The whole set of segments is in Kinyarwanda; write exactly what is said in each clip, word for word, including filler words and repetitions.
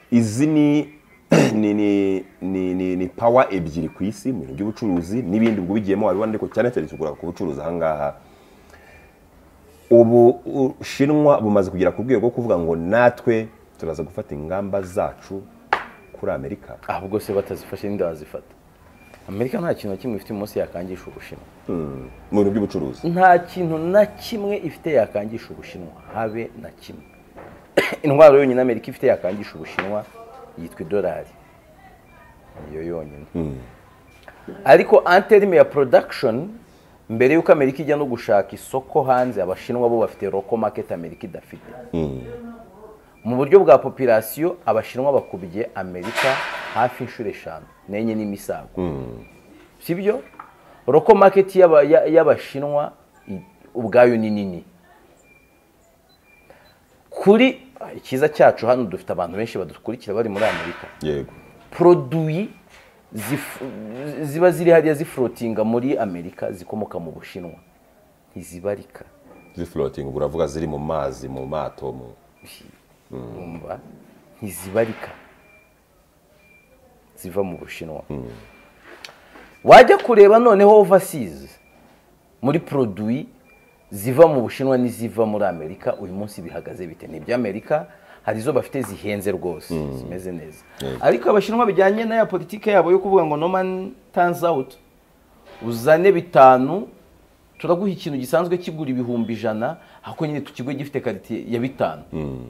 izi ni ni ni ni ni ni power ebyiri ku isi mu by'ubucuruzi n'ibindi ubwo bigiyemo wabibona ariko cyane cyane tugura ku bucuruzi ahangaha. Ubu Shinwa bumaze kugera ku rwego rwo kuvuga ngo natwe turaza gufata ingamba zacu kuri Amerika. Ahubwo se batazifashe n'inda bazifata. Amerika nta kintu kimwe ifite umunsi yakangisha Ubushinwa. Mm. Mu bintu by'ubucuruzi. Nta kintu na kimwe ifite yakangisha Ubushinwa habe na kimwe. Intwaro yonyine Amerika ifite yakangisha Ubushinwa yitwa dolari. Iyo yonyine. Mm. Ariko anterime ya production mbere yuko Amerika ijya no gushaka isoko hanze abashinwa bo bafite local market Amerika idafite. Mm. Mu buryo bwa population abashinwa bakubiye Amerika hafi inshuro eshanu nenye n'imisago. Mm. Sibyo? Local market y'abashinwa ubwayo ni nini. Kuri ikiza cyacu hano dufite abantu benshi badukurikira bari muri Amerika. Yego. Produit ziba ziri hariya zifloatinga muri Amerika zikomoka mu Bushinwa ntizibarika. Zifloating uravuga ziri mu mazi mu mato mu umva ntizibarika ziva mu Bushinwa. Mm. Wajya kureba noneho overseas muri produit ziva mu Bushinwa n'iziva muri Amerika uyu munsi bihagaze bite? Ni bya Amerika hari zo bafite zihenze rwose zimeze neza. Ariko abashinwa bijyanye na ya politike yabo yo kuvuga ngo no man turns out uzane bitanu turaguha ikintu gisanzwe kigura ibihumbi ijana hako nyine tukigwe gifite karite ya bitanu.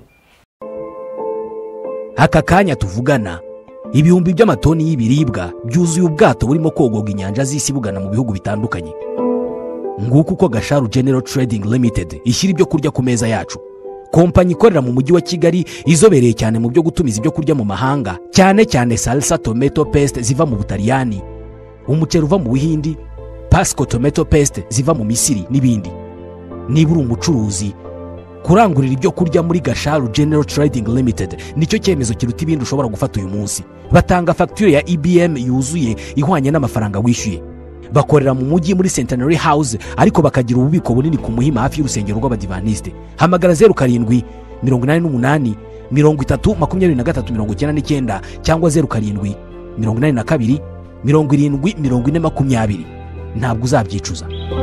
Aka kanya tuvugana ibihumbi by'amatoni y'ibiribwa byuzuye ubwato burimo kogoga inyanja z'isi bugana mu bihugu bitandukanye. Nguko uko Gasharu General Trading Limited ishyira ibyo kurya ku meza yacu. Kompanyi ikorera mu mujyi wa Kigali izobereye cyane mu byo gutumiza ibyo kurya mu mahanga, cyane cyane salsa tomato paste ziva mu Butaliyani, umuceri uva mu Buhindi, Pasco tomato paste ziva mu Misiri n'ibindi. Niba uri umucuruzi kurangurira ibyo kurya muri Gasharu General Trading Limited nicyo cyemezo kiruta ibindi ushobora gufata uyu munsi. Batanga facture ya E B M yuzuye ihwanye n'amafaranga wishyuye. Bakorera mu mujyi muri Centenary House ariko bakagira ububiko bunini ku Muhima hafi y'urusengero rw'Abadivaniste. Hamagara zero karindwi mirongo inani n'umunani mirongo itatu makumyabiri na gatatu mirongo icyenda n'icyenda cyangwa zero karindwi mirongo inani na kabiri mirongo irindwi mirongo ine makumyabiri. Ntabwo uzabyicuza.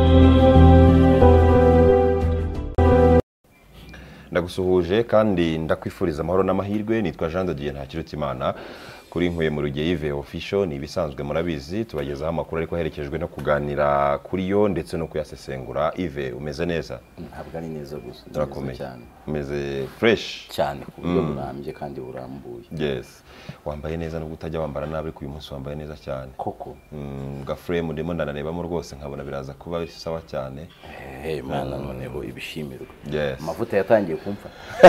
Ndagusuhuje kandi ndakwifuriza amahoro n'amahirwe. Nitwa Jean de Dieu Ntakirutimana kuri Nkuye mu Rugiye Yves Official. Ni ibisanzwe murabizi tubagezaho amakuru ariko herekejwe no kuganira kuri yo ndetse no kuyasesengura. Yves umeze neza? Ntabwo ari neza gusa Turakomeye cyane. Umeze fresh cyane ku buryo burambye kandi burambuye. Yes. Wambaye neza no gutajya wambara nabi ku uyu munsi wambaye neza cyane. Koko. Mm, ga frame ndimo ndananebamo rwose nkabona biraza kuba bisawa cyane. Hey mana noneho ibishimirwa. Yes. Amavuta yatangiye kumfa.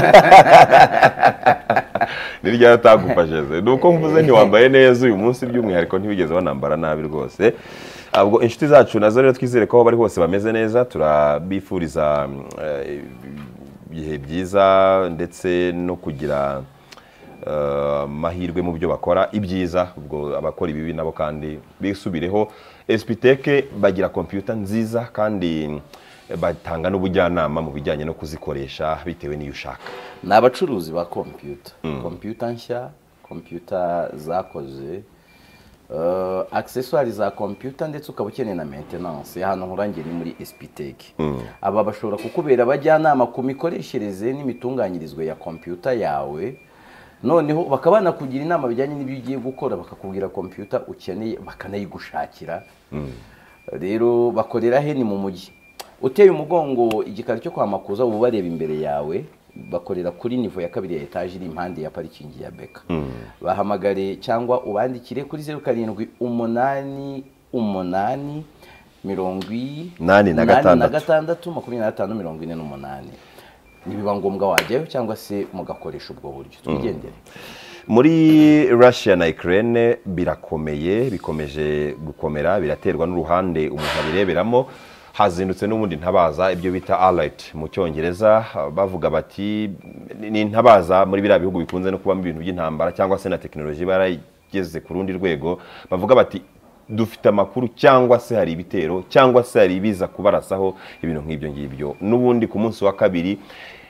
Nirya yatagufasheze. Nuko mvuze nti wambaye neza uyu munsi by'umwihariko ntibigeze banambara nabi rwose. Abwo inshuti zacu nazo rero twizere ko bari hose bameze neza. Turabifuriza ibihe byiza ndetse no kugira mahirwe mu byo bakora ibyiza. Ubwo abakora ibibi nabo kandi bisubireho. Espiteke bagira computer nziza kandi batanga n'ubujyanama mu bijyanye no kuzikoresha bitewe n'iyo ushaka. N'abacuruzi ba computer. Mm. Computer nshya, computer zakoze uh, accessoires za computer ndetse ukaba ukeneye na maintenance ya hano nkurangiye ni muri Espiteke. Mm. Aba bashobora kukubera abajyanama ku mikoreshereze n'imitunganyirizo ya computer yawe. Noneho bakabana kugira inama bijyanye n'ibyo ugiye gukora bakakubwira computer ukeneye bakanayigushakira. Mm. Rero bakorera he ni mu mujyi. Uteye umugongo igikari cyo kwa Makuza ubu bareba imbere yawe. Bakorera kuri nivo ya kabiri ya etage iri impande ya parking ya Beka. Mm. Bahamagare cyangwa ubandikire kuri zero karindwi umunani umunani mirongo inani na gatandatu makumyabiri na gatanu mirongo ine n'umunani. Nibiba ngombwa wajyayo cyangwa se mugakoresha ubwo buryo. Twigendere. Muri Russia na Ukraine birakomeye bikomeje gukomera biraterwa n'uruhande umuntu abireberamo. Hazindutse n'ubundi ntabaza ibyo bita alert mu cyongereza bavuga bati ni ntabaza muri bira bihugu bikunze no kubamo ibintu by'intambara cyangwa se na technology barageze ku rundi rwego. Bavuga bati dufite amakuru cyangwa se hari ibitero cyangwa se hari ibiza kubarasaho ibintu nk'ibyo ngibyo. N'ubundi ku munsi wa kabiri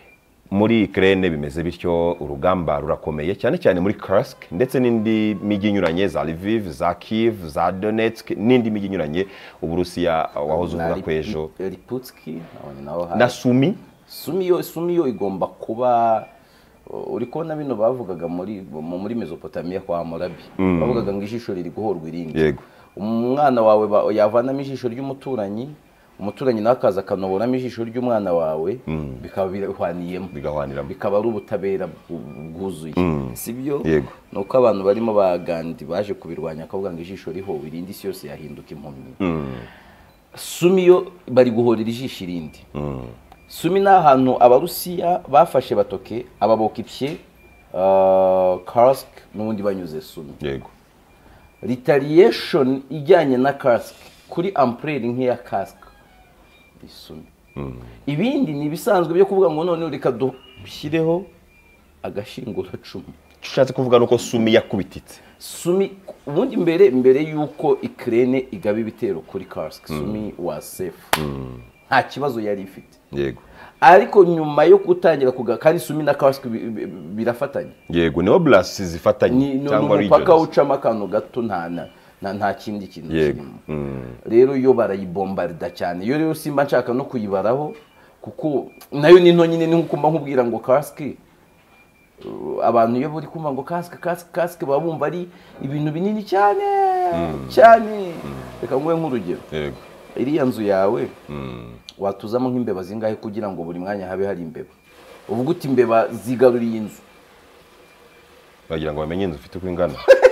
muri Ukraine bimeze bityo urugamba rurakomeye cyane cyane muri Kursk ndetse n'indi mijyi inyuranye za Lviv za Kiev za Donetsk n'indi mijyi inyuranye Uburusiya wahoze uvuga ko ejo Liputski na Sumi Sumi yo Sumi yo igomba kuba uri kubona bino bavugaga muri muri Mesopotamia kwa Morabi bavugaga ngo ijisho riri guhorwa irindi yego umwana wawe yavanamo ijisho ry'umuturanyi umuturanyi nakaza kanoboramo ijisho ry'umwana wawe bikaba bihwaniyemo bigahwaniramo bikaba ari ubutabera bwuzuye sibyo yego nuko abantu barimo bagandi baje kubirwanya akavuga ngo ijisho riho irindi isi yose yahinduka impumyi Sumi yo bari guhorera ijisho irindi Sumi ni ahantu abarusiya bafashe batoke ababokipye Kursk n'ubundi banyuze Sumi yego retaliation ijyanye na Kursk kuri ampleur nk'iya Kursk Sumi ibindi ni ibisanzwe byo kuvuga ngo none reka dushyireho agashingura cumu ushatse kuvuga nuko Sumi yakubititse Sumi ubundi mbere mbere yuko Ukraine igaba ibitero kuri Kursk Sumi was safe nta kibazo yari ifite yego ariko nyuma yo gutangira kuga kandi Sumi na Kursk birafatanye yego ni oblast zifatanye cyangwa regions paka ucama akantu gato ntana nta kindi kintu kirimo rero yo barayibombarda cyane yo rero simba nshaka no kuyibaraho kuko nayo ni nto nyine ni nkuko mba nkubwira ngo Kursk abantu iyo buri kumva ngo Kursk Kursk Kursk babumva ari ibintu binini cyane cyane reka nguwe nk'urugero yego iriya nzu yawe watuzamo nk'imbeba zingahe kugira ngo buri mwanya habe hari imbeba uvuga uti imbeba zigaruriye inzu bagira ngo bamenye inzu ufite uko ingana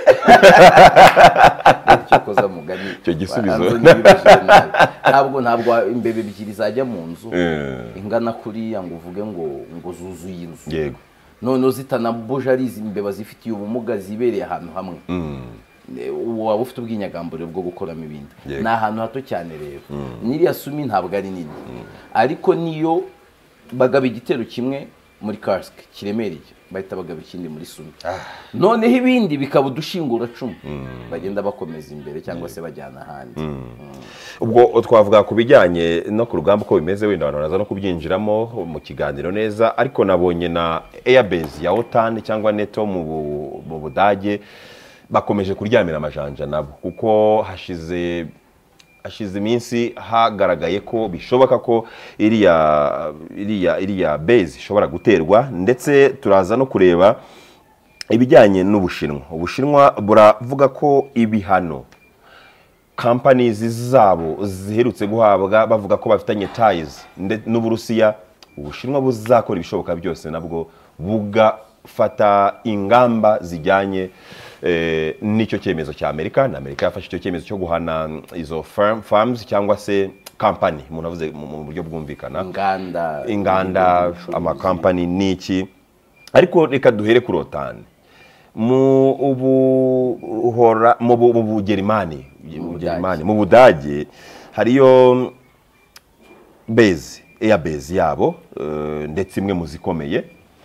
cyo koza mugani cyo gisubizo ntabwo ntabwo imbebe ebyiri zajya mu nzu ingana kuriya ngo uvuge ngo ngo zuzuye inzu yego none zitanabuje ari imbeba zifitiye ubumuga zibereye ahantu hamwe waba ufite ubwinyagamburiro bwo gukoramo ibindi ni ahantu hato cyane rero n'iriya Sumi ntabwo ari nini ariko niyo bagaba igitero kimwe muri Kursk kiremereye bahita bagaba ikindi muri Sumi noneho ibindi bikaba udushingura cumu bagenda bakomeza imbere cyangwa se bajyana ahandi ubwo twavuga ku bijyanye no ku rugamba uko bimeze wenda abantu baraza no kubyinjiramo mu kiganiro neza ariko nabonye na airbase ya OTAN cyangwa NATO mu Budage bakomeje kuryamira amajanja nabo kuko hashize hashize iminsi hagaragaye ko bishoboka ko iriya iriya iriya base ishobora guterwa ndetse turaza no kureba ibijyanye n'Ubushinwa Ubushinwa buravuga ko ibihano companies zabo ziherutse guhabwa bavuga ko bafitanye ties n'Uburusiya Ubushinwa buzakora ibishoboka byose nabwo bugafata ingamba zijyanye nicyo cyemezo cya Amerika na Amerika yafashe icyo cyemezo cyo guhana izo firm, farms cyangwa se company umuntu avuze mu buryo bwumvikana inganda inganda ama company niki ariko reka duhere kuri OTAN mu ubu hora mu Bugerimani Bugerimani mu Budage hariyo base air base yabo ndetse imwe mu zikomeye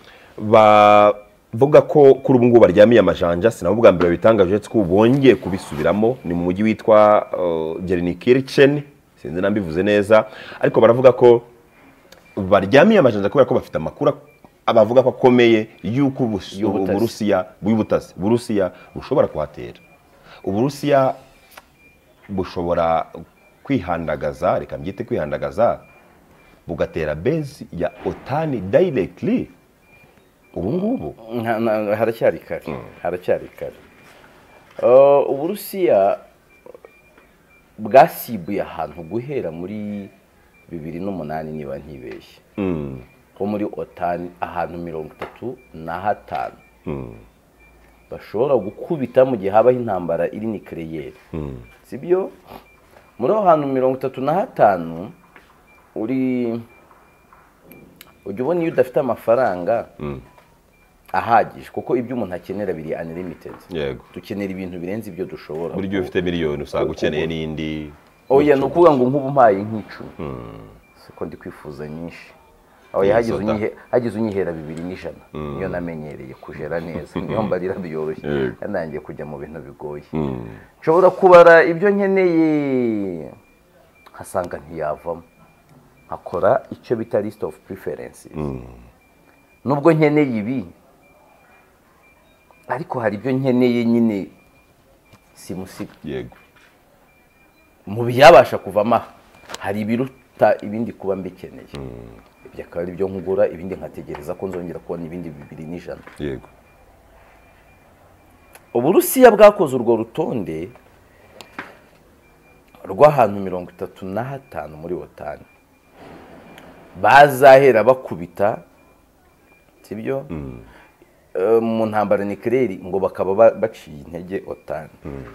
ba vuga ko kuri ubu ngubu baryamiye amajanja sinavuga mbere bitangaje ko bongeye kubisubiramo ni mu mujyi witwa Gelsenkirchen sinzi nambivuze neza ariko baravuga ko baryamiye amajanja kubera ko bafite amakuru abavuga ko akomeye yuko Uburusiya bw'ubutasi Burusiya bushobora kuhatera Uburusiya bushobora kwihandagaza reka mbyite kwihandagaza bugatera base ya OTAN directly ubu ngubu haracyari kare haracyari kare Uburusiya bwasibuye ahantu guhera muri bibiri n'umunani niba ntibeshye ho muri OTAN ahantu mirongo itatu na hatanu bashobora gukubita mu gihe habaho intambara iri nucleaire sibyo muri aho hantu mirongo itatu na hatanu uri ujya ubona iyo udafite amafaranga ahagije kuko ibyo umuntu akenera biri unlimited yego dukenera ibintu birenze ibyo dushobora buri gihe ufite miliyoni usanga ukeneye n'indi oya no kuvuga ngo nk'ubu mpaye nk'icumi siko ndi kwifuza nyinshi aho yahagize unyihe hagize unyihera bibiri n'ijana niyo namenyereye kujera neza niyo mbarira byoroshye nanjye kujya mu bintu bigoye nshobora kubara ibyo nkeneye hasanga ntiyavamo akora icyo bita list of preferences nubwo nkeneye ibi ariko hari ibyo nkeneye nyine simusiga yego mu byabasha kuvamo aha hari ibiruta ibindi kuba mbikeneye ibyo akaba ari byo nkugura ibindi nkategereza ko nzongera kubona ibindi bibiri n'ijana yego Uburusiya bwakoze urwo rutonde rw'ahantu mirongo itatu na hatanu muri otani bazahera bakubita sibyo mu ntambara nucleaire ngo bakaba baciye intege otani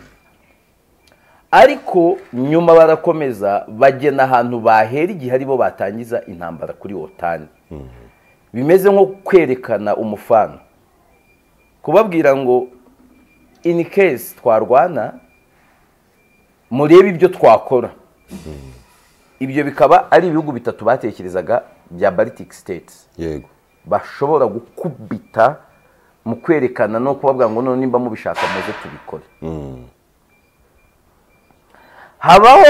ariko nyuma barakomeza bagena ahantu bahera igihe aribo batangiza intambara kuri otani bimeze nko kwerekana umufano kubabwira ngo in case twarwana murebe ibyo twakora ibyo bikaba ari ibihugu bitatu batekerezaga bya Baltic States yego bashobora gukubita mu kwerekana no kubabwira ngo none nimba mubishaka muze tubikore habaho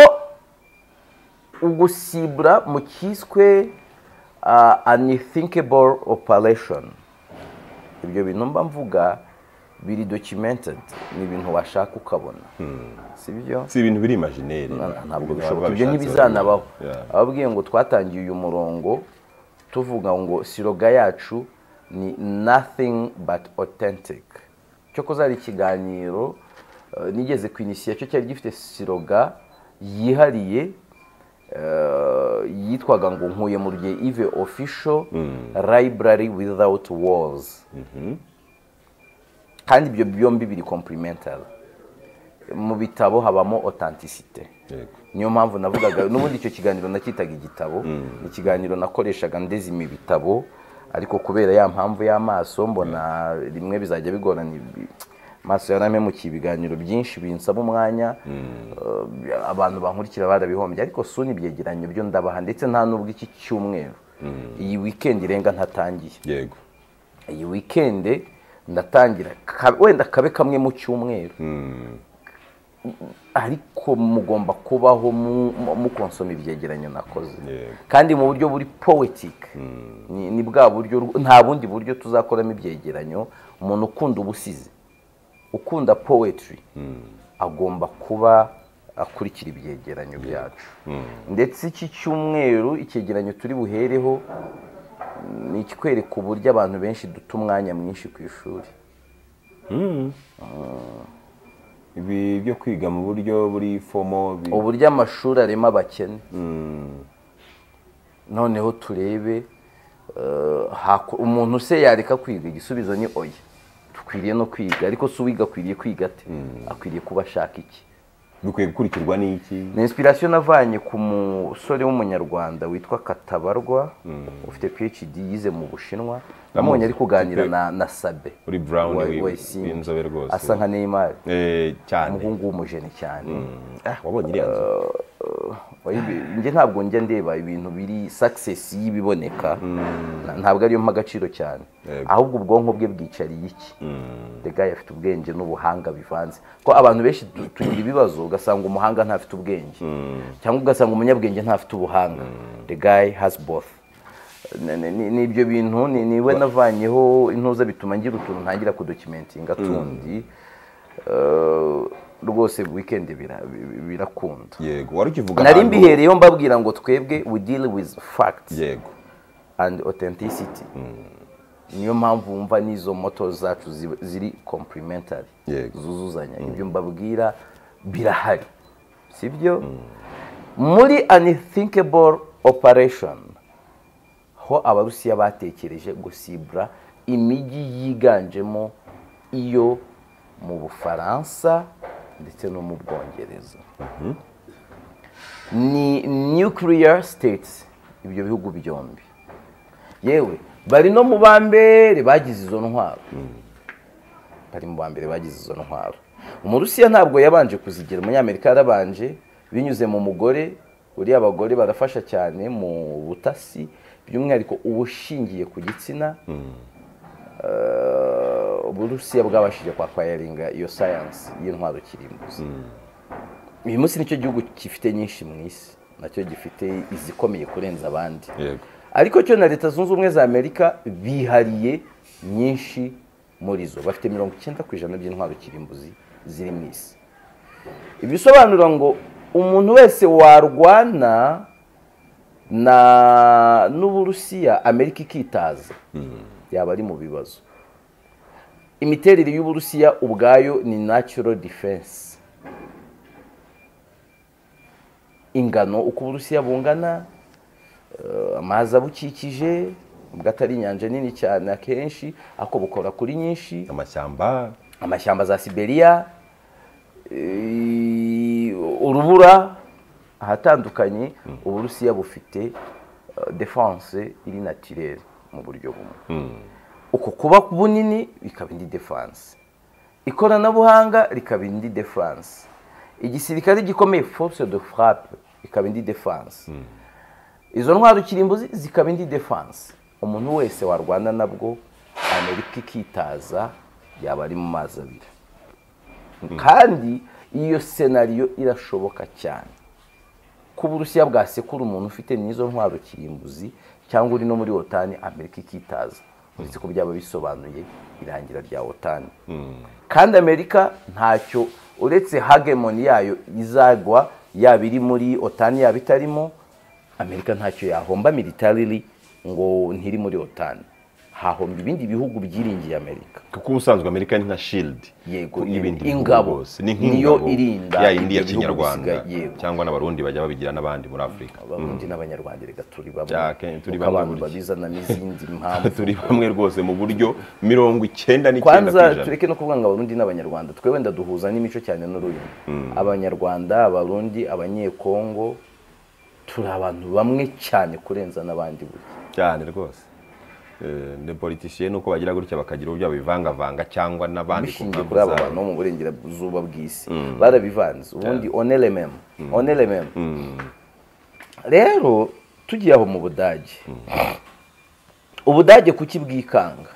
ugusibura mu kiswe unthinkable operation ibyo bintu mba mvuga biri documented ni ibintu washaka ukabona sibyo si ibintu biri imaginaire ntabwo bishoboka ibyo ntibizanabaho ababwiye ngo twatangiye uyu murongo tuvuga ngo siroga yacu ni nothing but authentic cyo kozari ikiganiro nigeze kwinisiya cyo cyari gifite siroga yihariye yitwaga ngo nkuye mu rye Ive official library without walls kandi ibyo byombi biri complementary mu bitabo habamo authenticité niyo mpamvu navugaga n'ubundi icyo kiganiro nakitaga igitabo ni ikiganiro nakoreshaga ndezima ibitabo ariko kubera ya mpamvu y'amaso mbona rimwe bizajya bigorana maso yaramemukiye ibiganiro byinshi binsaba umwanya abantu bankurikira barabihombye ariko suni byegeranyo byo ndabaha ndetse nta nubwo iki cyumweru iyi weekend irenga ntatangiye yego iyi weekend ndatangira wenda kabe kamwe mu cyumweru ariko mugomba kubaho mu konsoma ibyegeranyo nakoze kandi mu buryo buri poetic ni bwa buryo nta bundi buryo tuzakoramo ibyegeranyo umuntu ukunda ubusizi ukunda poetry agomba kuba akurikira ibyegeranyo byacu ndetse iki cyumweru icyegeranyo turi buhereho ni ikikwereka uburyo abantu benshi duta umwanya mwinshi ku ishuri ibi byo kwiga mu buryo buri fomo uburyo amashuri arema abakene noneho turebe umuntu se yareka kwiga igisubizo ni oya dukwiriye no kwiga ariko si uwiga akwiriye kwiga ate akwiriye kuba ashaka iki bikwiye gukurikirwa n'iki ni inspiration navanye ku musore w'umunyarwanda witwa Katabarwa ufite PhD yize mu Bushinwa namubonye ari kuganira na na Sabe uri Brown w'inzobe rwose asa nka Neymar eh cyane umuhungu w'umujene cyane ah wabonye iriya nzu nge ntabwo njya ndeba ibintu biri success y'ibiboneka ntabwo ariyo mpagaciro cyane ahubwo ubwonko bwe bwicariye iki the guy afite ubwenge n'ubuhanga bivanze ko abantu benshi tugira ibibazo ugasanga umuhanga ntafite ubwenge cyangwa ugasanga umunyabwenge ntafite ubuhanga the guy has both ni ibyo bintu niwe navanyeho intuza bituma ngira utuntu ntangira kudocumentinga tundi rwose weekend birakunda yego wari ukivuga nari mbihereyeho mbabwira ngo twebwe we deal with facts yego and authenticity niyo mpamvu wumva n'izo moto zacu ziri complementary zuzuzanya ibyo mbabwira birahari sibyo muri unthinkable operation ho abarusiya batekereje gusibura imijyi yiganjemo iyo mu Bufaransa ndetse no mu Bwongereza ni nuclear states ibyo bihugu byombi yewe bari no mu bambere bagize izo ntwaro bari mu bambere bagize izo ntwaro umurusiya ntabwo yabanje kuzigira umunyamerika yarabanje binyuze mu mugore uriya abagore barafasha cyane mu butasi by'umwihariko ubushingiye ku gitsina uburusiya bwabashije kwakwayaringa iyo science y'intwaro kirimbuzi uyu munsi nicyo gihugu gifite nyinshi mu isi nacyo gifite izikomeye kurenza abandi ariko cyo na leta zunze ubumwe za Amerika bihariye nyinshi muri zo, bafite mirongo icyenda ku ijana by'intwaro kirimbuzi ziri mu isi. Ibisobanura ngo umuntu wese warwana na n'Uburusiya Amerika ikitaza yaba ari mu bibazo. Imiterere y'Uburusiya ubwayo ni natural defense. Ingano uko Uburusiya bungana, uh, amazi abukikije, ubwo atari inyanja nini cyane akenshi, ako bukora kuri nyinshi, amashyamba amashyamba za Siberia, e, urubura ahatandukanye. mm. Uburusiya bufite uh, defense iri naturelle mu buryo bumwe. mm. Uko kuba bunini bikaba indi defense, ikoranabuhanga rikaba indi defense, igisirikare gikomeye force de frappe ikaba indi defense. mm. Izo ntwaro kirimbuzi zikaba indi defense. Umuntu wese warwana nabwo Amerika ikitaza yaba ari mu mazi abiri. mm. Kandi iyo scenario irashoboka cyane ku Burusiya bwasekura umuntu ufite n'izo ntwaro kirimbuzi cyangwa uri no muri OTAN, Amerika ikitaza. Uretse ko byaba bisobanuye irangira rya OTAN. mm. Kandi Amerika ntacyo uretse hegemony yayo izagwa, yaba iri muri OTAN yaba itarimo, Amerika ntacyo yahomba militarily ngo ntiri muri OTAN. Hahomba ibindi bihugu byiringiye Amerika, kuko ubusanzwe Amerika ni nka shield yego n'ibindi ingabo, ni niyo irinda ya indi ya Kinyarwanda yego, cyangwa n'abarundi bajya babigira n'abandi muri Afrika. Abarundi n'Abanyarwanda rega turi bamwe, Cyake, turi bamwe abantu babizana n'izindi mpamvu turi bamwe rwose mu buryo mirongo icyenda n'icyenda ku ijana. Kwanza tureke no kuvuga ngo Abarundi n'Abanyarwanda, twe wenda duhuza n'imico cyane n'ururimi. mm. Abanyarwanda, Abarundi, Abanyekongo turi abantu bamwe cyane kurenza n'abandi buryo cyane rwose. ne politiciens nuko bagira gutya bakagira uburyo bivangavanga cyangwa n'abandi bishingiye kuri aba bantu mu burengerazuba bw'isi. Barabivanze ubundi onele meme onele meme. Rero tugiye aho mu Budage, Ubudage kuki bwikanga?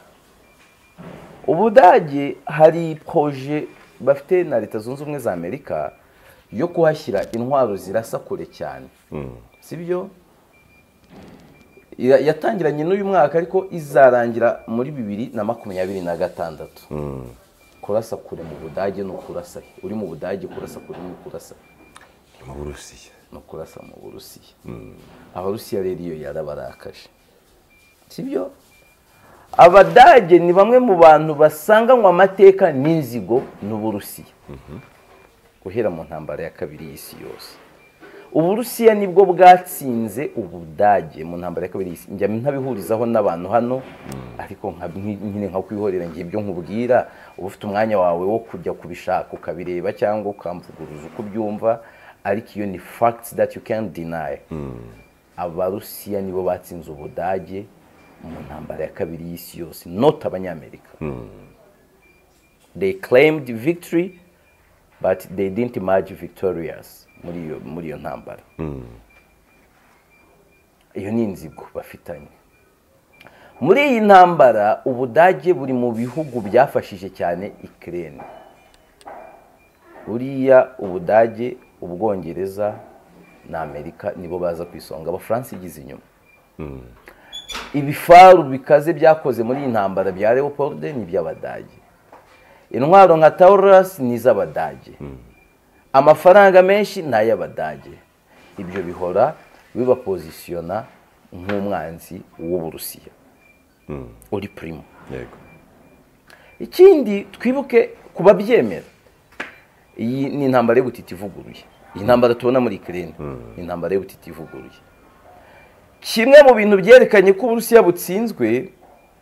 Ubudage hari projet bafite na leta zunze ubumwe za Amerika yo kuhashyira intwaro zirasa kure cyane. Sibyo? Yatangiranye n'uyu mwaka ariko izarangira muri bibiri na makumyabiri na gatandatu. Kurasa kure mu Budage no kurasa uri mu Budage, kurasa kure no kurasa mu Burusiya no kurasa mu Burusiya. Abarusiya rero iyo yarabarakaje. Sibyo? Abadage ni bamwe mu bantu basanganywa amateka n'inzigo n'Uburusiya. Guhera mu ntambara ya kabiri y'isi yose, Uburusiya nibwo bwatsinze Ubudage mu ntambara ya kabiri y'isi. Njya ntabihurizaho n'abantu hano, ariko nyine nka kwihorera ngiye ibyo nkubwira, uba ufite umwanya wawe wo kujya kubishaka ukabireba cyangwa ukamvuguruza uko byumva, ariko iyo ni facts that you can't deny. Abarusiya nibo batsinze Ubudage mu ntambara ya kabiri y'isi yose, not Abanyamerika. They claimed victory but they didn't emerge victorious muri iyo muri iyo ntambara. Iyo ni inzigo bafitanye. Muri iyi ntambara Ubudage buri mu bihugu byafashije cyane Ukraine. Uriya Ubudage, Ubwongereza na Amerika nibo baza kwisonga, Abafaransa igize inyuma. Ibifaru bikaze byakoze muri iyi ntambara bya Leopold ni by'Abadage. Intwaro nka Taurus ni iz'Abadage. Amafaranga menshi ni ay'Abadage. Ibyo bihora biba positiona nk'umwanzi w'Uburusiya. Uri primo. Yego. Ikindi twibuke kuba byemera, iyi ni intambara y'ubutiti ivuguruye. Iyi ntambara tubona muri Ukraine ni intambara y'ubutiti ivuguruye. Kimwe mu bintu byerekanye ko Uburusiya butsinzwe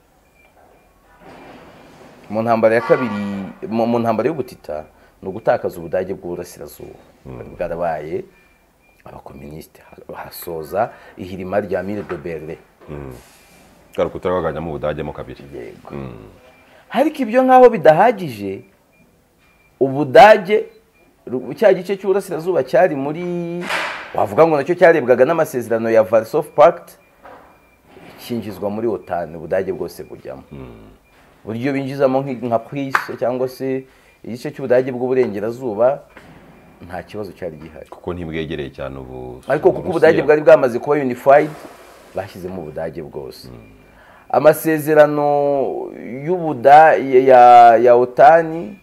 mu ntambara ya kabiri, mu ntambara y'ubutita, no gutakaza Ubudage bw'Uburasirazuba. Bwarabaye abakomuniste hasoza ihirima rya Mire de Berlin. Garukuta baganya mu Budage mo kabiri. Yego. Hariko ibyo nkaho bidahagije, Ubudage cya gice cy'Uburasirazuba cyari muri, wavuga ngo nacyo cyarebwaga n'amasezerano ya Warsaw Pact, kinjizwa muri OTAN. Ubudage bwose bujyamo. Buryo binjizamo nka Prusse cyangwa se igice cy'Ubudage bw'Uburengerazuba, nta kibazo cyari gihari kuko ntibwegereye cyane ubu. Ariko kuko Ubudage bwari bwamaze kuba unified, bashyizemo ubudage bwose. Amasezerano y'ubuda ya ya otani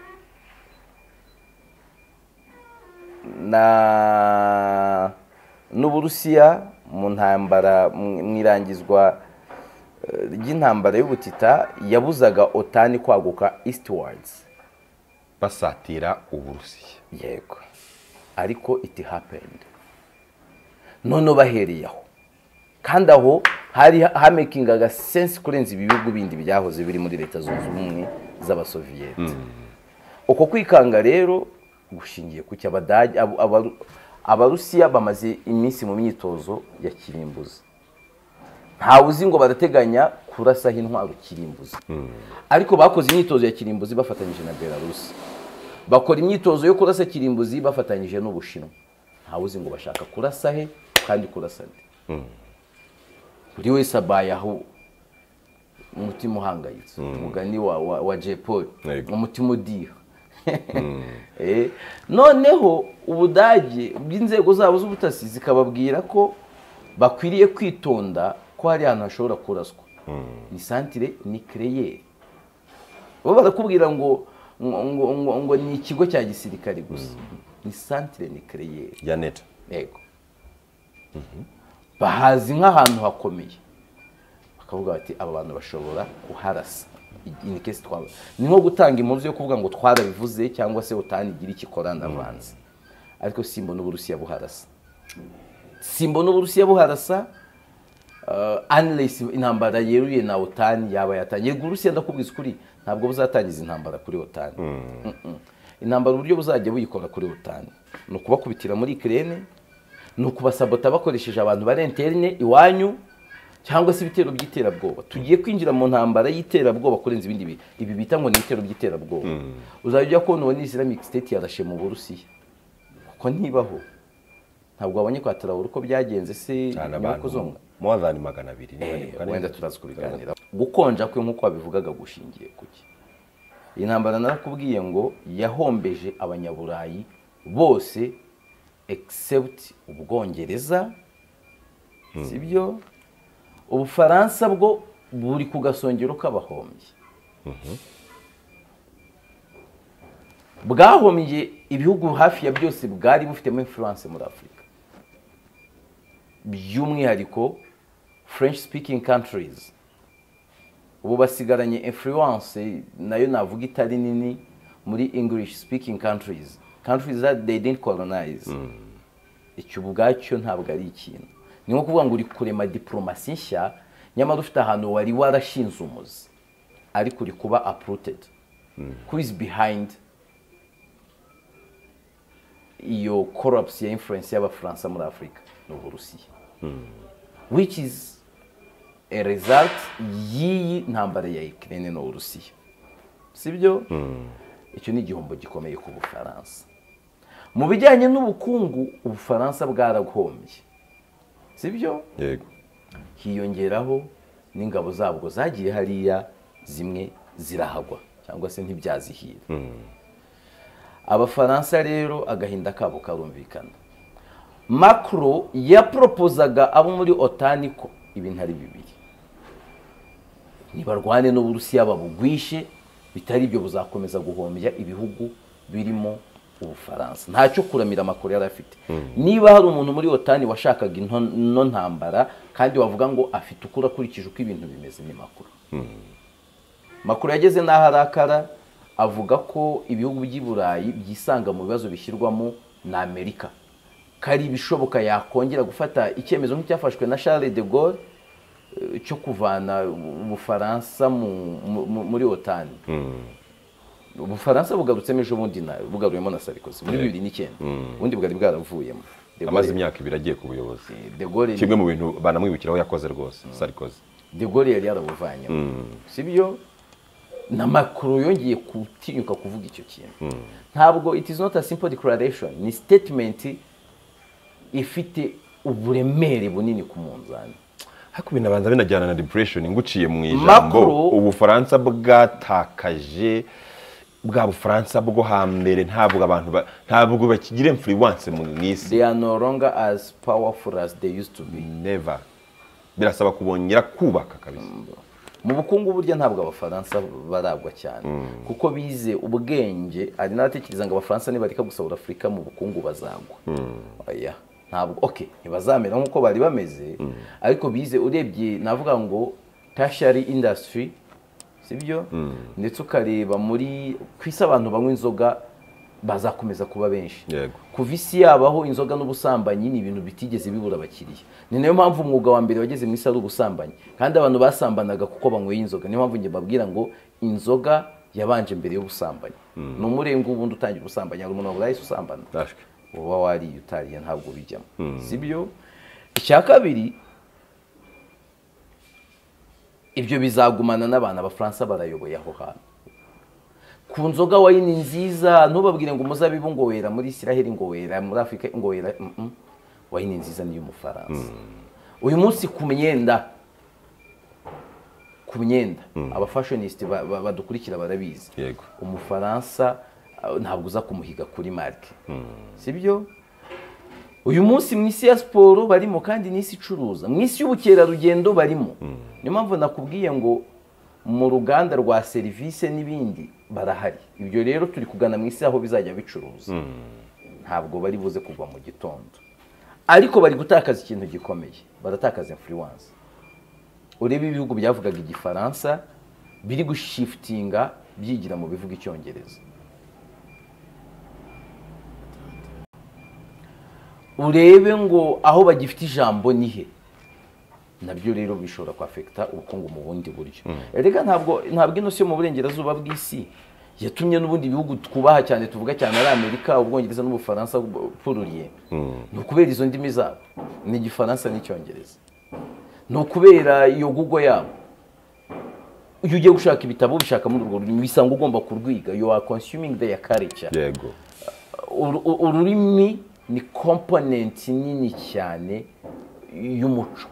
na n'Uburusiya mu ntambara mu irangizwa ry'intambara y'ubutita yabuzaga otani kwaguka eastwards, basatira Uburusiya. Yego, ariko it happened. None bahereye aho kandi aho hari hamakingaga sense kurenza ibihugu bindi byahoze biri muri leta zunze ubumwe z'abasoviyete. Uko kwikanga rero gushingiye ku cy'Abadage, Abarusiya bamaze iminsi mu myitozo ya kirimbuzi. Ntawe uzi ngo barateganya kurasaho intwaro kirimbuzi, ariko bakoze imyitozo ya kirimbuzi bafatanyije na Belarus, bakora imyitozo yo kurasa kirimbuzi bafatanyije n'Ubushinwa. Ntawe uzi ngo bashaka kurasa he kandi kurasa nde. Buri wese abaye aho umutima uhangayitse, umugani wa wa J-Paul, umutima udiha. Eh, noneho Ubudage bw'inzego zabo z'ubutasi zikababwira ko bakwiriye kwitonda ko hari ahantu hashobora kuraswa. Ni santire nucléaire. Bo barakubwira ngo ngo ngo ngo ni ikigo cya gisirikare gusa. Ni santire nucléaire ya NATO. Yego. Bahazi nk'ahantu hakomeye, bakavuga bati aba bantu bashobora kuharasa. In case twaba ni nko gutanga impuzu yo kuvuga ngo twarabivuze cyangwa se otani igira ikikorana avanze. Ariko simbo n'Uburusiya buharasa, simbo n'Uburusiya buharasa uh, unless intambara yeruye na otani yaba yatangiye. Uburusiya ndakubwiza ukuri ntabwo buzatangiza intambara kuri otani. mm. mm -mm. Intambara uburyo buzajya buyikora kuri otani no kubakubitira muri Ukraine, no kubasabota bakoresheje abantu bari interne iwanyu, cyangwa se ibitero by'iterabwoba. Tugiye kwinjira mu ntambara y'iterabwoba kurenza ibindi bi ibi bita ngo ni ibitero by'iterabwoba. mm. Uzajya kubona uwo ni Islamic State yarashe mu Burusiya, kuko ntibaho. Ntabwo wabonye kwa Traore uko byagenze se nyuko zonga more than magana abiri. Wenda turazi kubiganira. Gukonja kwe nkuko babivugaga gushingiye kuki iyi ntambara narakubwiye ngo yahombeje abanyaburayi bose except Ubwongereza, sibyo? Ubufaransa bwo buri ku gasongero k'abahombye. Bwahombye ibihugu hafi ya byose bwari bufitemo influence muri Afrika, by'umwihariko French speaking countries. Ubu basigaranye influence nayo navuga itari nini muri English speaking countries, countries that they didn't colonize. Icyo ubwacyo ntabwo ari ikintu. Ni nko kuvuga ngo uri kurema diplomasi nshya nyamara ufite ahantu wari warashinze umuzi, ariko uri kuba uprooted. Who is behind iyo corruption ya influence y'Abafaransa muri Afrika? Ni Uburusiya. Which is a result y'iyi ntambara ya Ukraine no Urusiya, sibyo? Icyo ni igihombo gikomeye ku Bufaransa. Mu bijyanye n'ubukungu Ubufaransa bwarahombye, sibyo? Yego. Hiyongeraho n'ingabo zabwo zagiye hariya zimwe zirahagwa cyangwa se ntibyazihira. Abafaransa rero agahinda kabo karumvikana. Macron yapropozaga abo muri otani ko ibintu ari bibiri: nibarwane n'Uburusiya babugwishe, bitari ibyo buzakomeza guhombya ibihugu birimo Ubufaransa. Ntacyo kuramira Macron yari afite. Niba hari umuntu muri otani washakaga ino ntambara kandi wavuga ngo afite ukura kurikije uko ibintu bimeze, ni Macron. Macron yageze n'aho arakara avuga ko ibihugu by'i Burayi byisanga mu bibazo bishyirwamo na Amerika, kari bishoboka yakongera gufata icyemezo nk'icyafashwe na Charles de Gaulle cyo kuvana Ubufaransa muri otani. Ubufaransa bugarutsemo ejo bundi na bugaruyemo na Sarkozy muri bibiri n'icyenda. Ubundi bwari bwaravuyemo. Amaze imyaka ibiri agiye ku buyobozi. De Gaulle kimwe mu bintu banamwibukiraho yakoze rwose Sarkozy. De Gaulle yari yarabuvanyemo, sibyo? Na Macron yongeye kutinyuka kuvuga icyo kintu. Ntabwo it is not a simple declaration, ni statement ifite uburemere bunini ku munzani. Hako binabanza binajyana na depression nguciye mu ijambo. Ubufaransa bwatakaje bwa Bufaransa bwo hambere, ntabwo abantu ntabwo bakigira influence mu isi. They are no longer as powerful as they used to be. Never. birasaba kubongera kubaka kabisa. Mu bukungu burya ntabwo abafaransa baragwa cyane kuko bize ubwenge, ari n'abatekereza ngo abafaransa nibareka gusabura Afurika mu bukungu bazagwa. Oya, ntabwo okay, ntibazamera nk'uko bari bameze, ariko bize, urebye navuga ngo tertiary industry, sibyo, ndetse ukareba muri kwisa abantu banywa inzoga bazakomeza kuba benshi. Kuva isi yabaho inzoga n'ubusambanyi ni ibintu bitigeze bibura abakiriya. Ni nayo mpamvu umwuga wa mbere wageze mu isi ari ubusambanyi, kandi abantu basambanaga kuko banyweye inzoga. Niyo mpamvu njye babwira ngo inzoga yabanje mbere y'ubusambanyi. Ni umurengo ubundi utangira ubusambanyi, hari umuntu waburaye usambana, uba wariye utariye ntabwo bijyamo, sibyo. Icya kabiri, ibyo bizagumana n'abantu. Abafaransa barayoboye aho hantu. Ku nzoga wayini nziza, ntubabwire ngo umuzabibu ngo wera muri Isiraheli, ngo wera muri Afurika, ngo wera. Wayini nziza ni y'Umufaransa. Uyu munsi ku myenda, ku myenda abafashioniste badukurikira barabizi, Umufaransa ntabwo uza kumuhiga kuri marque, sibyo. Uyu munsi mu isi ya siporo barimo, kandi n'isi icuruza, mu isi y'ubukerarugendo barimo. Niyo mpamvu nakubwiye ngo mu ruganda rwa serivisi n'ibindi barahari. Ibyo rero turi kugana mu isi aho bizajya bicuruza. Ntabwo bari buze kugwa mu gitondo, ariko bari gutakaza ikintu gikomeye, baratakaza influence. Urebe ibihugu byavugaga igifaransa biri gushiftinga byigira mu bivuga icyongereza. Urebe ngo aho bagifite ijambo nihe, nabyo rero bishobora kwafekta ubukungu mu bundi buryo. Erega ntabwo ntabwo ino si yo mu burengerazuba bw'isi yatumye n'ubundi bihugu twubaha cyane tuvuga cyane ari Amerika, Ubwongereza n'Ubufaransa pururiye. Ni ukubera izo ndimi zabo, ni Igifaransa n'icyongereza. Ni ukubera iyo Google yabo. Iyo ugiye gushaka ibitabo bishaka muri urwo rurimi, bisanga ugomba kurwiga. You are consuming their culture. Yego. Ururimi ni component nini cyane y'umuco.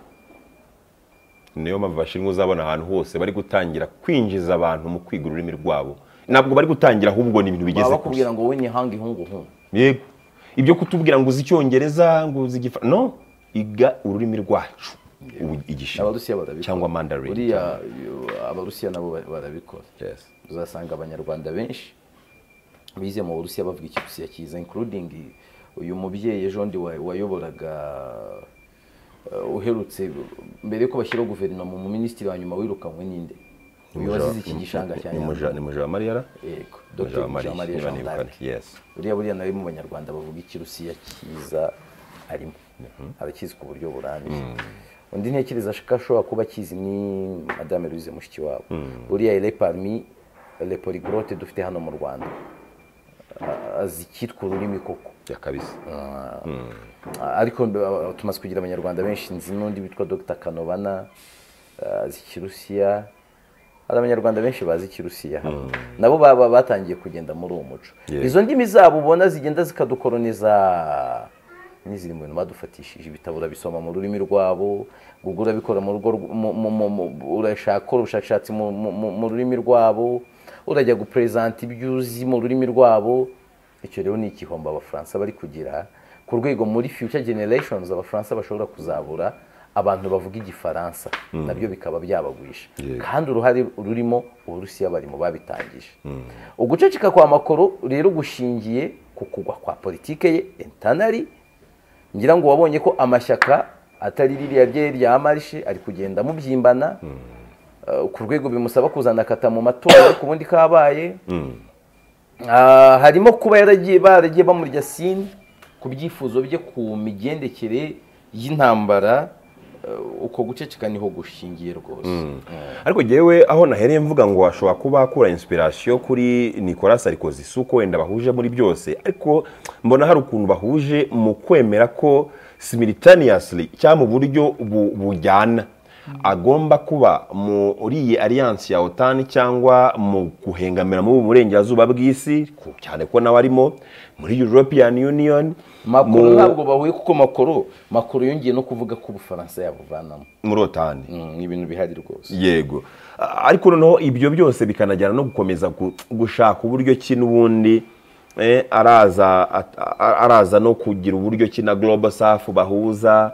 Niyo mpamvu Abashinwa uzabona ahantu hose bari gutangira kwinjiza abantu mu kwiga ururimi rwabo. Ntabwo bari gutangira, ahubwo ni ibintu bigeze kure. Bakubwira ngo we ni hangi hungu hungu. Yego. Ibyo kutubwira ngo uzi Icyongereza, ngo uzi Igifa, no, iga ururimi rwacu. Igishinwa. Abarusiya barabikora. Cyangwa Mandarin. Uriya Abarusiya nabo barabikora. Yes. Uzasanga Abanyarwanda benshi bize mu Burusiya bavuga Ikirusiya cyiza, including uyu mubyeyi ejo ndi wayoboraga uherutse mbere ko bashyira guverinoma mu minisitiri wa nyuma wirukanywe ninde, uyu wazize iki gishanga cyane. Ni Mujawamariya Mariara. Yego, Docteur Mujawamariya Jean d'Arc. Yes. Uriya buriya nawe mu Banyarwanda bavuga Ikirusiya cyiza arimo, arakizi ku buryo burambye. Undi ntekereza ko ashobora kuba akizi ni Madame Louise Mushikiwabo. Uriya ele parmi les polyglottes dufite hano mu Rwanda, azi kitwa ururimi koko ya kabisa. Ariko tumaze kugira Abanyarwanda benshi, nzi n'undi bitwa Docteur Kanobana azi Ikirusiya. Hari Abanyarwanda benshi bazi Ikirusiya nabo baba batangiye kugenda muri uwo muco. Izo ndimi zabo ubona zigenda zikadukoloniza, n'iziri mu bintu badufatishije. Ibitabo urabisoma mu rurimi rwabo, Google urabikora mu rugo, urashaka ubushakashatsi mu rurimi rwabo, urajya gupresenta ibyo uzi mu rurimi rwabo. Icyo rero ni igihombo Abafaransa bari kugira ku rwego muri future generations. Abafaransa bashobora kuzabura abantu bavuga Igifaransa, nabyo bikaba byabagwisha. Kandi uruhare rurimo Uburusiya bari mu babitangije. Uguceceka kwa Macron rero gushingiye ku kugwa kwa politike ye internally. Ngira ngo wabonye ko amashyaka atari ririya rye rya marishe ari kugenda mu byimbana ku rwego bimusaba kuzana kata mu matora ku bundi kabaye. Harimo kuba yaragiye baragiye bamurya sine ku byifuzo bye ku migendekere y'intambara. Uko guceceka niho gushingiye rwose. Ariko jewe aho nahereye mvuga ngo ashobora kuba akura inspiration kuri Nicolas Sarkozy, suko wenda bahuje muri byose, ariko mbona hari ukuntu bahuje mu kwemera ko simultaneously cyangwa mu buryo bujyana agomba kuba muri alliance ya OTAN cyangwa mu guhengamira mu burengerazuba bw'isi, cyane ko nawe arimo muri European Union. Macron ntabwo bahuye kuko Macron Macron yongeye no kuvuga ko Ubufaransa yabuvanamo muri OTAN. Ni ibintu bihari rwose. Yego. Ariko noneho ibyo byose bikanajyana no gukomeza gushaka uburyo ki n'ubundi araza araza no kugira uburyo ki na Global South bahuza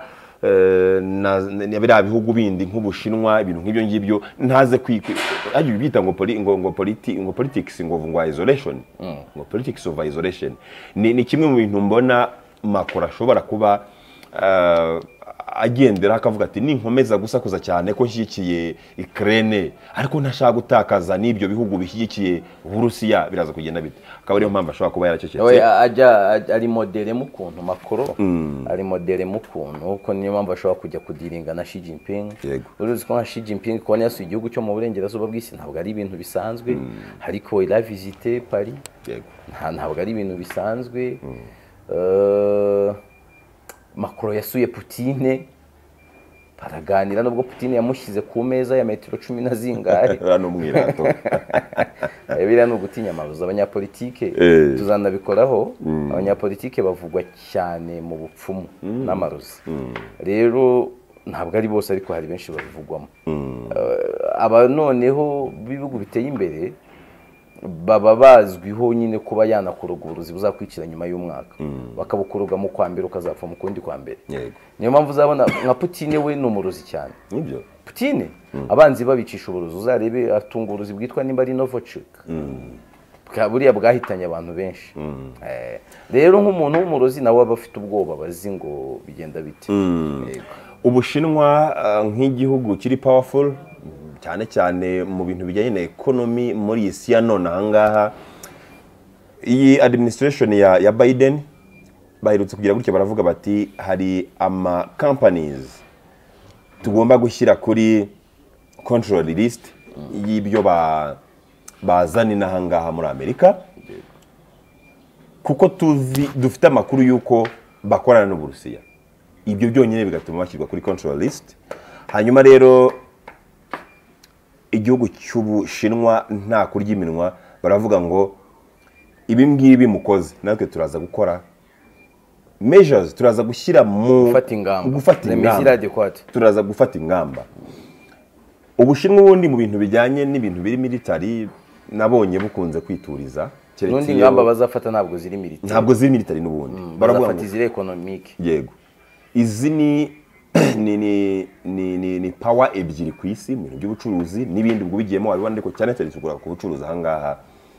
eh, na na biriya bihugu bindi nk'Ubushinwa ibintu nk'ibyo ngibyo ntaze ajya bita ngo poli ngo ngo politi ngo politics ngo ngo isolation ngo politics of isolation ni ni kimwe mu bintu mbona Macron ashobora kuba uh, agendera akavuga ati ninkomeza gusakuza cyane ko nshyigikiye Ukraine ariko ntashaka gutakaza n'ibyo bihugu bishyigikiye Uburusiya biraza kugenda bite akaba ariyo mpamvu ashobora kuba yaracecetse we ajya ari modele mu kuntu Macron mm. ari modele mu kuntu uko niyo mpamvu ashobora kujya kudiringa na Xi Jinping uruzi ko Xi Jinping ko yasuye igihugu cyo mu burengerazuba bw'isi ntabwo ari ibintu bisanzwe mm. ariko il a visité Paris yego ntabwo ari ibintu bisanzwe mm. uh, Macron yasuye Putin baraganira nubwo Putin yamushyize ku meza ya metero cumi na zingahe hano mwirato biriya no gutinya amabuza abanyapolitike tuzanabikoraho abanyapolitike bavugwa cyane mu bupfumu n'amarozi rero ntabwo ari bose ariko hari benshi babivugwamo aba noneho bibihugu biteye imbere baba bazwiho nyine kuba yanakuruga uburozi buzakwikira nyuma y'umwaka bakabukuruga mu kwambere ukazapfa mu kundi kwambere niyo mpamvu uzabona nka Putin we ni umurozi cyane nibyo Putin abanzi babicisha uburozi uzarebe atunga uburozi bwitwa nimba ari Novichok buriya bwahitanye abantu benshi rero nk'umuntu w'umurozi nawe aba afite ubwoba bazi ngo bigenda bite Ubushinwa nk'igihugu kiri powerful cyane cyane mu bintu bijyanye na economy muri isi ya none ahangaha iyi administration ya ya Biden bahirutse kugira gutya baravuga bati hari ama companies tugomba gushyira kuri control list y'ibyo ba bazanina ahangaha muri Amerika kuko tuzi dufite amakuru yuko bakorana n'Uburusiya ibyo byonyine bigatuma bashyirwa kuri control list hanyuma rero igihugu cy'Ubushinwa nta kurya iminwa baravuga ngo ibi ngibi mukoze natwe turaza gukora measures turaza gushyira mu gufata ingamba gufata ingamba turaza gufata ingamba Ubushinwa ubundi mu bintu bijyanye n'ibintu biri military nabonye bukunze kwituriza n'undi ingamba bazafata ntabwo ziri military ntabwo ziri military n'ubundi mm, baravuga ngo ziri economic yego izi ni ni ni ni ni ni power ebyiri ku isi mu by'ubucuruzi n'ibindi ubwo bigiyemo wabibona ariko cyane cyane tugura ku bucuruzi ahangaha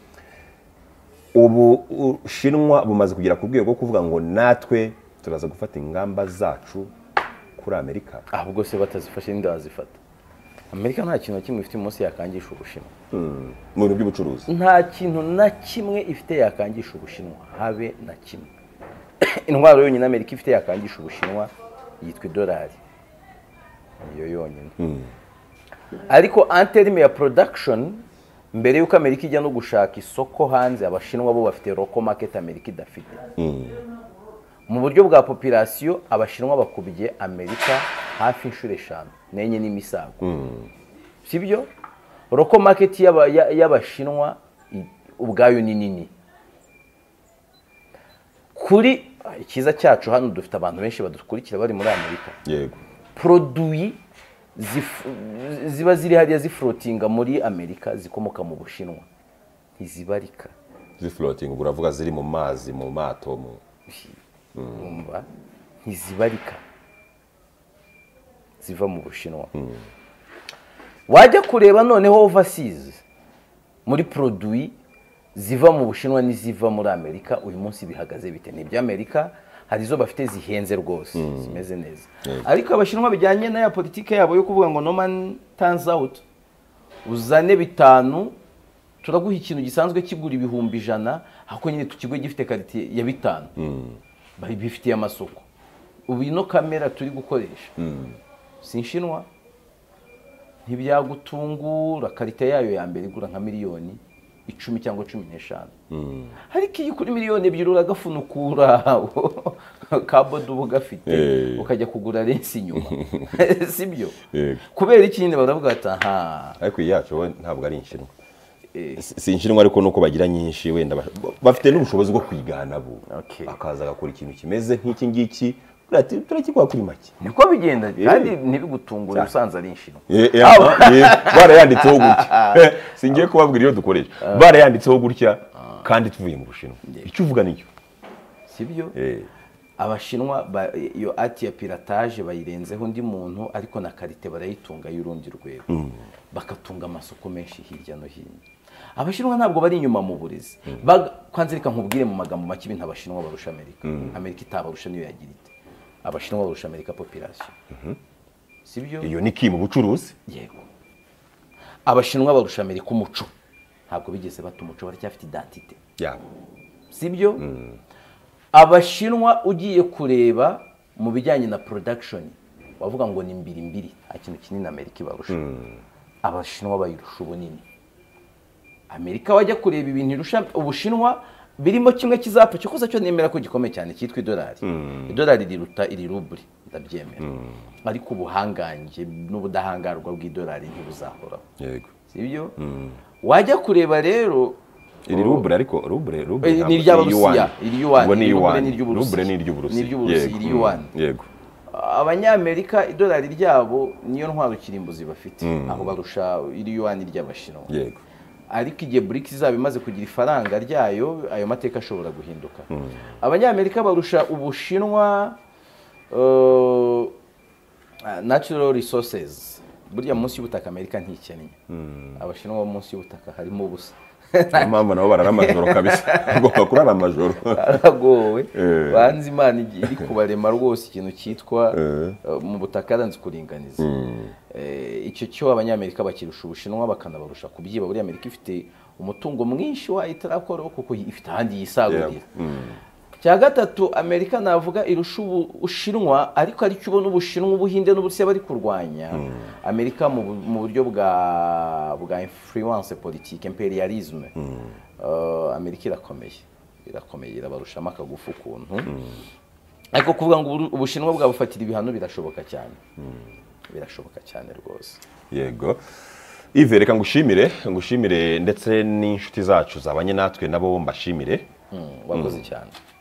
ubu Ubushinwa bumaze kugera ku rwego rwo kuvuga ngo natwe turaza gufata ingamba zacu kuri Amerika ahubwo se batazifashe ninde wazifata Amerika nta kintu kimwe ifite umunsi yakangisha Ubushinwa mu bintu by'ubucuruzi nta kintu na kimwe ifite yakangisha Ubushinwa habe na kimwe intwaro yonyine Amerika ifite yakangisha Ubushinwa yitwa dolari iyo yonyine ariko en terme ya production mbere yuko Amerika ijya no gushaka isoko hanze Abashinwa bo bafite local market Amerika idafite mu buryo bwa population Abashinwa bakubiye Amerika hafi inshuro eshanu nenye n'imisago sibyo local market y'Abashinwa ubwayo ni nini kuri ikiza cyacu hano dufite abantu benshi badukurikira bari muri Amerika yego produit ziba ziri hariya zifloatinga muri Amerika zikomoka mu Bushinwa ntizibarika zifloating uravuga ziri mu mazi mu mato mu umva ntizibarika ziva mu Bushinwa wajya kureba noneho overseas muri produit ziva mu Bushinwa n'iziva muri Amerika uyu munsi bihagaze bite ni bya Amerika hari zo bafite zihenze rwose zimeze neza ariko Abashinwa bijyanye na ya politike yabo yo kuvuga ngo no man turns out uzane bitanu turaguha ikintu gisanzwe kigura ibihumbi ijana hako nyine tukigwe gifite quality ya bitanu bari bifitiye amasoko ubu ino kamera turi gukoresha Sinshinwa ntibyagutungura quality yayo ya mbere igura nka miliyoni icumi cyangwa cumi n'eshanu ariko iyo kuri miliyoni ebyiri uragafunukura kabodo bugafite ukajya kugura lensi inyuma sibyo kubera iki nyine baravuga ati aha ariko yacu ntabwo ari Inshinwa si Inshinwa ariko nuko bagira nyinshi wenda bafite n'ubushobozi bwo kwigana bo akaza agakora ikintu kimeze nk'iki ngiki urati turakikwa kuri make niko bigenda kandi ntibigutungura usanze ari Inshinwa barayanditseho gutya singiye kubabwira iyo dukoresha barayanditseho gutya kandi tuvuye mu Bushinwa icyo uvuga nicyo sibyo abashinwa ba- iyo ati ya piratage bayirenzeho undi muntu ariko na karite barayitunga y'urundi rwego bakatunga amasoko menshi hirya no hino. Abashinwa ntabwo bari inyuma mu burezi. Bag- kwanza reka nkubwire mu magambo make ibintu abashinwa barusha Amerika. Amerika itabarusha niyo yagira ite. Abashinwa barusha Amerika population. Sibyo? iyo ni ki mu bucuruzi? Yego. Abashinwa barusha Amerika umuco. Ntabwo bigeze bata umuco, baracyafite identite. yabo Sibyo? Abashinwa ugiye kureba mu bijyanye na production wavuga ngo ni mbiri mbiri, nta kintu kinini Amerika ibarusha. Abashinwa bayirusha ubunini. Amerika wajya kureba ibintu irusha Ubushinwa birimo kimwe kizapfa cyo kuza cyo nemera ko gikomeye cyane cyitwa idolari. Idolari riruta iri ruburi ndabyemera. Ariko ubuhangange n'ubudahangarwa bw'idolari ntibuzahoraho. yego Sibyo? Wajya kureba rero iri rubure ariko rubure rubure ni iry'Abarusiya, iri yuan, ubwo ni iri rubure yuan ni iry'Uburusiya. rubure ni iry'Uburusiya. Ni iry'Uburusiya, Yego. iri yuan. yego Abanyamerika idolari ryabo niyo ntwaro kirimbuzi bafite, aho barusha iri yuan ry'Abashinwa. yego Ariko igihe B R I C S izaba imaze kugira ifaranga ryayo, ayo mateka ashobora guhinduka. Abanyamerika barusha Ubushinwa uh, natural resources. Burya munsi y'ubutaka Amerika ntikennye. Abashinwa bo munsi y'ubutaka harimo ubusa. niyo mpamvu nabo barara amajoro kabisa ugomba kurara amajoro Aragowe. Eh. Banzi Imana igiye iri kubarema rwose ikintu cyitwa Eh. uh, mu butaka aranze kuringaniza. Eh, icyo cyo Abanyamerika bakirusha Ubushinwa bakanabarusha kubyiba. Buri Amerika ifite umutungo mwinshi wa itarakora kuko ifite ahandi yisagurira. Cya gatatu Amerika navuga irusha Ubushinwa, ariko ari cyo ubona Ubushinwa Ubuhinde n'Uburusiya bari kurwanya. Amerika mu bu- mu buryo bwa bwa influence politique imperialism. Uh, Amerika irakomeye. Irakomeye irabarushamo akagufu kuntu. Ariko kuvuga ngo Uburu- Ubushinwa bwabufatira ibihano birashoboka cyane. Birashoboka cyane rwose. yego Yves reka ngushimire ngushimire ndetse n'inshuti zacu zabanye natwe nabo mbashimire Wakoze cyane.